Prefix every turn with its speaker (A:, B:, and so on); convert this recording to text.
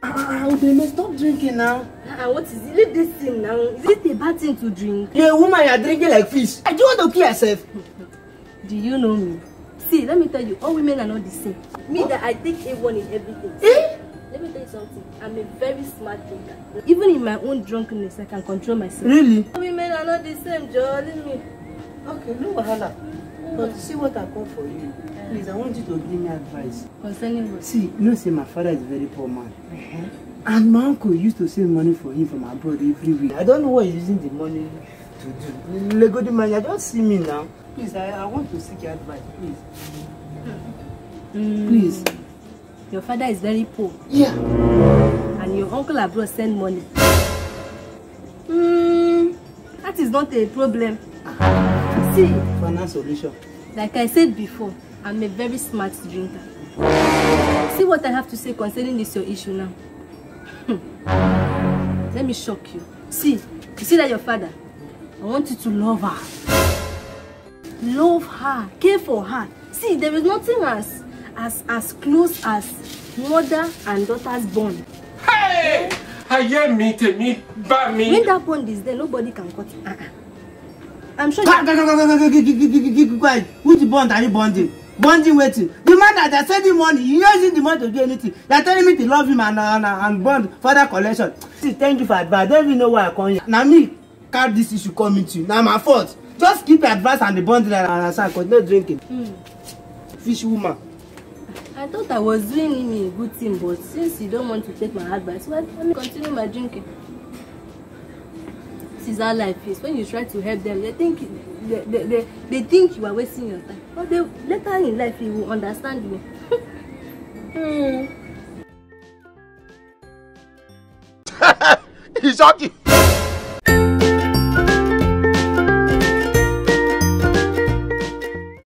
A: Baby, stop drinking now.
B: What is it? Leave this thing now. Is it a bad thing to drink?
A: You're a woman, you're drinking like fish. I do want to kill yourself.
B: Do you know me? See, let me tell you, all women are not the same. Me that I take A1 in everything. Let me tell you something. I'm a very smart drinker. Even in my own drunkenness, I can control myself.
A: Really?
B: All women are not the same, Joe. Leave me.
A: Okay, no wahala. But see what I call for you. Please, I want you to give me advice.
B: Concerning what?
A: See, you know, say my father is a very poor man. And my uncle used to save money for him from abroad every week. I don't know what he's using the money to do. Lego the man, you just see me now. Please, I want to seek your advice, please. Please.
B: Your father is very poor.
A: Yeah.
B: And your uncle abroad send money. That is not a problem. See,
A: Finance solution.
B: like I said before, I'm a very smart drinker. See what I have to say concerning this your issue now. Let me shock you. See, you see that your father? I want you to love her. Love her, care for her. See, there is nothing as close as mother and daughter's bond.
C: Hey! I hear me, me, ba me.
B: When that bond is there, nobody can cut it. I'm sure.
A: Quiet. Which bond are you bonding? Bonding waiting. The man that I send him money, he using the money to do anything. They're telling me to love him and bond further collection. See, thank you for advice. I don't even know why I come here. Now me, carry this issue coming to you. Now my fault. Just keep the advice and the bonding and continue drinking. Fish woman.
B: I thought I was doing him a good thing, but since you don't want to take my advice, well, let me continue my drinking. This is how life is. When you try to help them, they think you are wasting your time. But later in life, you will understand you.
C: He's shocking.